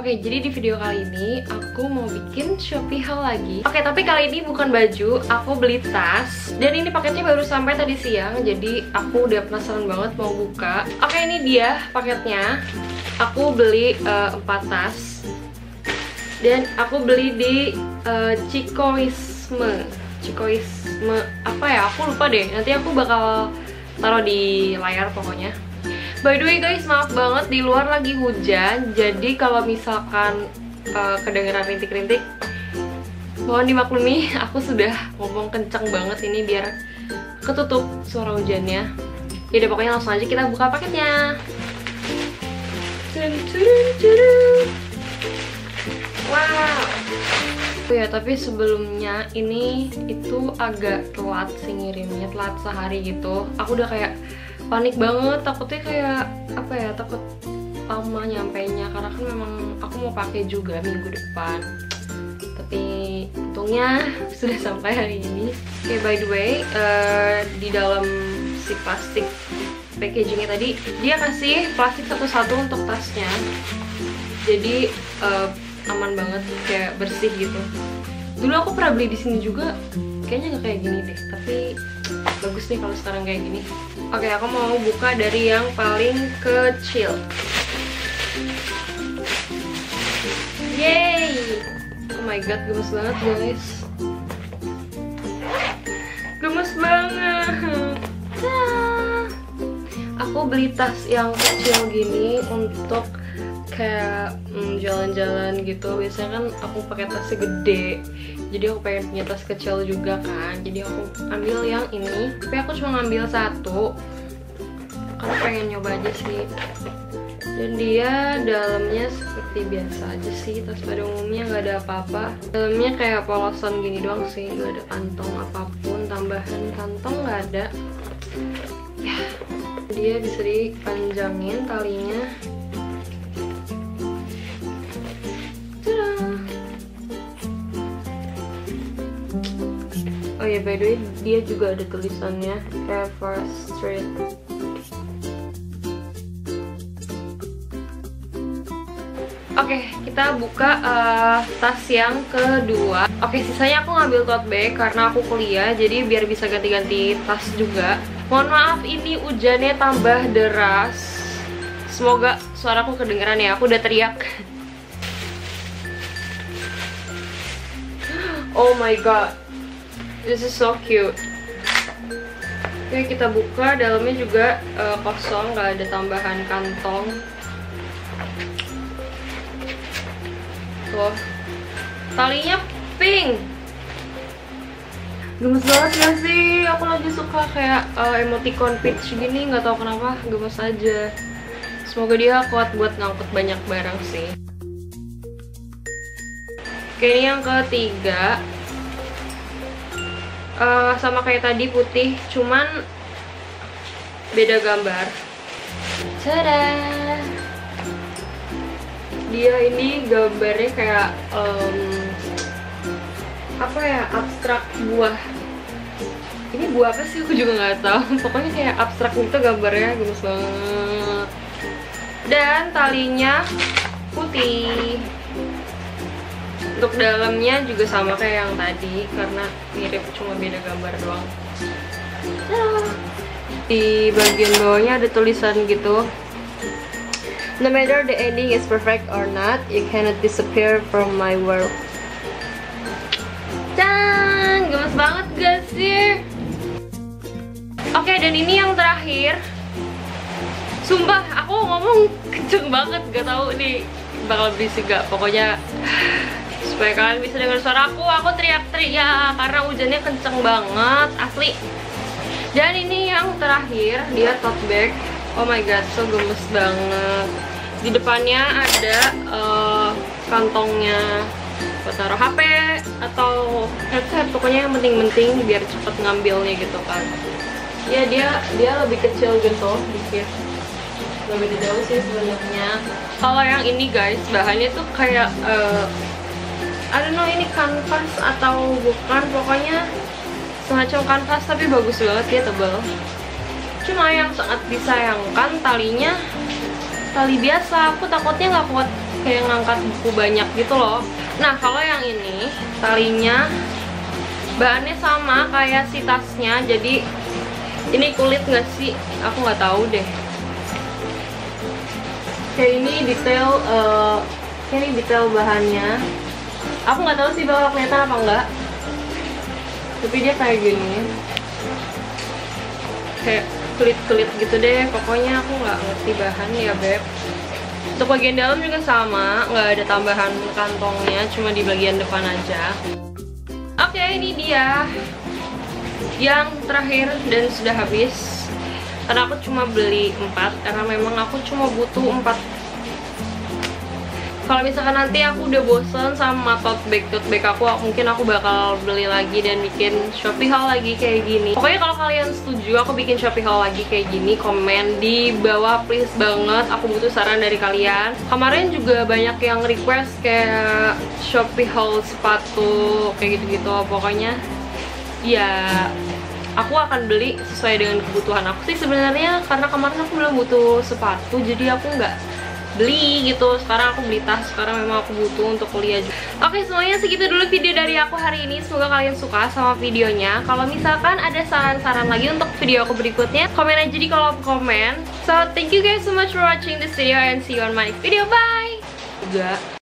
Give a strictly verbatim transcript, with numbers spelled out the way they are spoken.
Oke, jadi di video kali ini aku mau bikin Shopee haul lagi. Oke, tapi kali ini bukan baju, aku beli tas. Dan ini paketnya baru sampai tadi siang, jadi aku udah penasaran banget mau buka. Oke, ini dia paketnya. Aku beli uh, empat tas. Dan aku beli di uh, Cikoisme. Cikoisme apa ya? Aku lupa deh. Nanti aku bakal taruh di layar pokoknya. By the way guys, maaf banget di luar lagi hujan. Jadi kalau misalkan uh, kedengeran rintik-rintik, mohon dimaklumi. Aku sudah ngomong kenceng banget ini biar ketutup suara hujannya. Yaudah, pokoknya langsung aja kita buka paketnya. Wow. Oh ya, tapi sebelumnya ini itu agak telat sih ngirimnya, telat sehari gitu. Aku udah kayak panik banget, takutnya kayak apa ya, takut lama nyampainya karena kan memang aku mau pakai juga minggu depan. Tapi untungnya sudah sampai hari ini. Oke, okay, by the way, uh, di dalam si plastik packagingnya tadi dia kasih plastik satu-satu untuk tasnya. Jadi uh, aman banget, kayak bersih gitu. Dulu aku pernah beli di sini juga, kayaknya nggak kayak gini deh, tapi bagus nih kalau sekarang kayak gini. Oke, aku mau buka dari yang paling kecil. Yeay! Oh my god, gemes banget guys. Gemes banget. Nah, aku beli tas yang kecil gini untuk kayak jalan-jalan hmm, gitu. Biasanya kan aku pakai tas gede, jadi aku pengen punya tas kecil juga kan. Jadi aku ambil yang ini, tapi aku cuma ngambil satu karena pengen nyoba aja sih. Dan dia dalamnya seperti biasa aja sih, tas pada umumnya nggak ada apa-apa. Dalamnya kayak polosan gini doang sih, nggak ada kantong apapun, tambahan kantong nggak ada. Ya, dia bisa dipanjangin talinya. Oh ya, by the way, dia juga ada tulisannya Ever Street. Oke, kita buka uh, tas yang kedua. Oke, sisanya aku ngambil tote bag karena aku kuliah, jadi biar bisa ganti-ganti tas juga. Mohon maaf, ini hujannya tambah deras. Semoga suaraku kedengeran ya, aku udah teriak. Oh my god, this is so cute. Oke, kita buka. Dalamnya juga uh, kosong, nggak ada tambahan kantong. Tuh, talinya pink. Gemes banget gak sih? Aku lagi suka kayak uh, emoticon peach gini, nggak tahu kenapa, gemes aja. Semoga dia kuat buat ngangkut banyak barang sih. Oke, ini yang ketiga. Uh, sama kayak tadi, putih, cuman beda gambar. Tada! Dia ini gambarnya kayak um, apa ya, abstrak buah. Ini buah apa sih? Aku juga nggak tahu. Pokoknya kayak abstrak gitu gambarnya, gemes banget. Dan talinya putih. Untuk dalamnya juga sama kayak yang tadi, karena mirip, cuma beda gambar doang. Nah, di bagian bawahnya ada tulisan gitu. No matter the ending is perfect or not, you cannot disappear from my world. Dan gemes banget gak sih? Oke, dan ini yang terakhir. Sumpah, aku ngomong kenceng banget, gak tahu nih bakal berisik gak. Pokoknya supaya kalian bisa dengar suara aku, aku teriak-teriak karena hujannya kenceng banget, asli. Dan ini yang terakhir, dia tote bag. Oh my god, so gemes banget. Di depannya ada uh, kantongnya buat taruh H P atau headset, pokoknya yang penting-penting biar cepet ngambilnya gitu kan. Ya, dia dia lebih kecil gitu dikit, lebih jauh sih sebenarnya. Kalau yang ini guys, bahannya tuh kayak uh, I don't know ini kanvas atau bukan, pokoknya semacam kanvas tapi bagus banget, dia tebal. Cuma yang sangat disayangkan talinya tali biasa, aku takutnya nggak kuat kayak ngangkat buku banyak gitu loh. Nah kalau yang ini talinya bahannya sama kayak si tasnya, jadi ini kulit nggak sih? Aku nggak tahu deh. Kayak ini detail, uh, kayak ini detail bahannya. Aku nggak tahu sih bakal kelihatan apa enggak. Tapi dia kayak gini, kayak kulit-kulit gitu deh. Pokoknya aku nggak ngerti bahan ya beb. Untuk bagian dalam juga sama, nggak ada tambahan kantongnya, cuma di bagian depan aja. Oke, ini dia yang terakhir dan sudah habis. Karena aku cuma beli empat, karena memang aku cuma butuh empat. Kalau misalkan nanti aku udah bosen sama tote bag tote bag aku, mungkin aku bakal beli lagi dan bikin Shopee haul lagi kayak gini. Pokoknya kalau kalian setuju aku bikin Shopee haul lagi kayak gini, komen di bawah please banget. Aku butuh saran dari kalian. Kemarin juga banyak yang request kayak Shopee haul sepatu kayak gitu-gitu. Pokoknya ya aku akan beli sesuai dengan kebutuhan aku sih sebenarnya, karena kemarin aku belum butuh sepatu jadi aku nggak beli gitu. Sekarang aku beli tas, sekarang memang aku butuh untuk kuliah juga. Oke semuanya, segitu dulu video dari aku hari ini. Semoga kalian suka sama videonya. Kalau misalkan ada saran-saran lagi untuk video aku berikutnya, komen aja di kolom komen. So thank you guys so much for watching this video and see you on my next video. Bye. Juga